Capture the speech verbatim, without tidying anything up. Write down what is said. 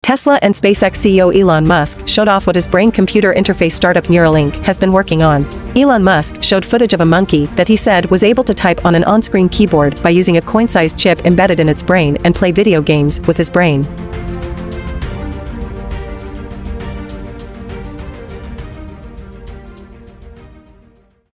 Tesla and SpaceX C E O Elon Musk showed off what his brain-computer interface startup Neuralink has been working on. Elon Musk showed footage of a monkey that he said was able to type on an on-screen keyboard by using a coin-sized chip embedded in its brain and play video games with his brain.